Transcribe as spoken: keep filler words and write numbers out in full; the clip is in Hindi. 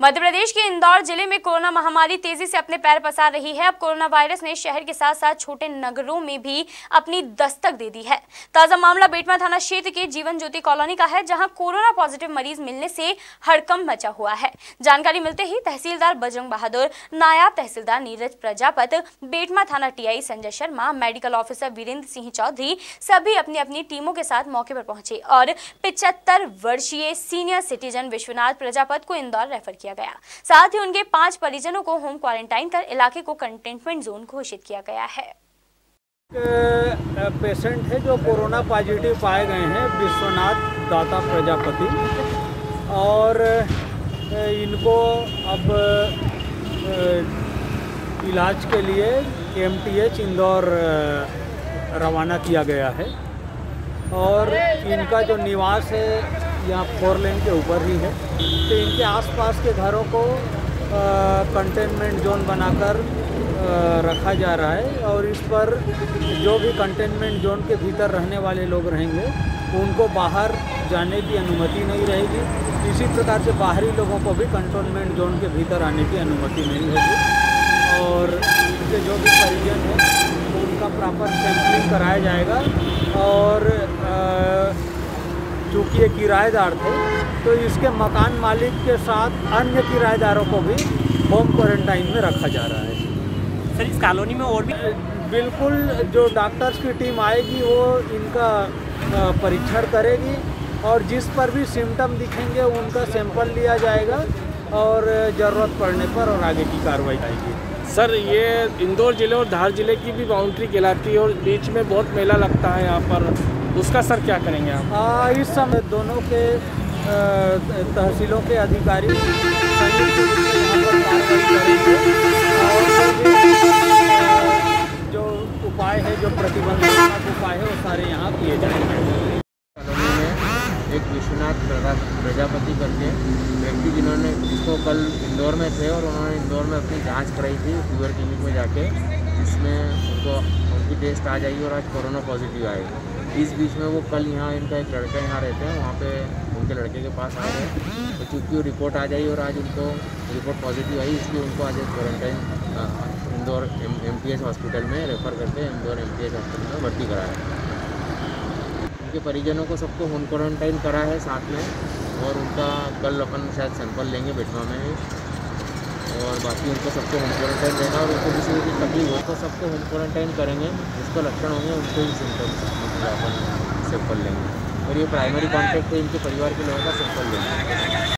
मध्य प्रदेश के इंदौर जिले में कोरोना महामारी तेजी से अपने पैर पसार रही है। अब कोरोना वायरस ने शहर के साथ साथ छोटे नगरों में भी अपनी दस्तक दे दी है। ताजा मामला बेटमा थाना क्षेत्र के जीवन ज्योति कॉलोनी का है, जहां कोरोना पॉजिटिव मरीज मिलने से हड़कंप मचा हुआ है। जानकारी मिलते ही तहसीलदार बजरंग बहादुर, नायब तहसीलदार नीरज प्रजापत, बेटमा थाना TI Sanjay Sharma, medical officer Virendra Singh Chaudhary सभी अपनी अपनी टीमों के साथ मौके पर पहुंचे और पिचहत्तर वर्षीय सीनियर सिटीजन विश्वनाथ प्रजापत को इंदौर रेफर किया गया। साथ ही उनके पांच परिजनों को होम क्वारंटाइन कर इलाके को कंटेनमेंट जोन घोषित किया गया है। पेशेंट है जो कोरोना पॉजिटिव पाए गए हैं, विश्वनाथ दाता प्रजापति, और इनको अब इलाज के लिए एमटीएच इंदौर रवाना किया गया है। और इनका जो निवास है यहाँ फोर लेन के ऊपर ही है, तो इनके आसपास के घरों को कंटेनमेंट जोन बनाकर रखा जा रहा है। और इस पर जो भी कंटेनमेंट जोन के भीतर रहने वाले लोग रहेंगे उनको बाहर जाने की अनुमति नहीं रहेगी। इसी प्रकार से बाहरी लोगों को भी कंटेनमेंट जोन के भीतर आने की अनुमति नहीं रहेगी। और इनके जो भी परिजन हैं उनका प्रॉपर सैंपलिंग कराया जाएगा। और चूँकि ये किराएदार थे तो इसके मकान मालिक के साथ अन्य किराएदारों को भी होम क्वारंटाइन में रखा जा रहा है। सर, इस कॉलोनी में और भी बिल्कुल जो डॉक्टर्स की टीम आएगी वो इनका परीक्षण करेगी और जिस पर भी सिम्टम दिखेंगे उनका सैंपल लिया जाएगा और ज़रूरत पड़ने पर और आगे की कार्रवाई आएगी। सर, ये इंदौर ज़िले और धार ज़िले की भी बाउंड्री कहलाती है और बीच में बहुत मेला लगता है यहाँ पर, उसका सर क्या करेंगे आप? आ, इस समय दोनों के तहसीलों के अधिकारी संयुक्त रूप से यहाँ पर कार्रवाई करेंगे और जो उपाय है, जो प्रतिबंधात्मक उपाय है वो सारे यहाँ किए जाएंगे। एक विश्वनाथ प्रजापति करके व्यक्ति जिन्होंने जिसको कल इंदौर में थे और उन्होंने इंदौर में अपनी जांच कराई थी फीवर क्लिनिक में जाके, जिसमें उनको उनकी टेस्ट आ जाएगी और आज कोरोना पॉजिटिव आएगा। इस बीच में वो कल यहाँ इनका एक लड़का यहाँ रहते हैं, वहाँ पे उनके लड़के के पास आ गए, तो चूँकि वो रिपोर्ट आ जाएगी और आज उनको रिपोर्ट पॉजिटिव आई, इसलिए उनको आज एक quarantine Indore M T H hospital में रेफ़र करके Indore M T H hospital में भर्ती कराया। उनके परिजनों को सबको होम क्वारंटाइन करा है साथ में, और उनका कल अपन शायद सैंपल लेंगे बेटवा में, और बाकी उनको सबको होम क्वारंटाइन रहेगा। और उनको किसी भी तकलीफ हो तो सबको होम क्वारंटाइन करेंगे, जिसको लक्षण होंगे उनको ही सिम्टम्स अपन सैंपल लेंगे। और ये प्राइमरी कॉन्टैक्ट है, इनके परिवार के लोगों का सैंपल लेंगे।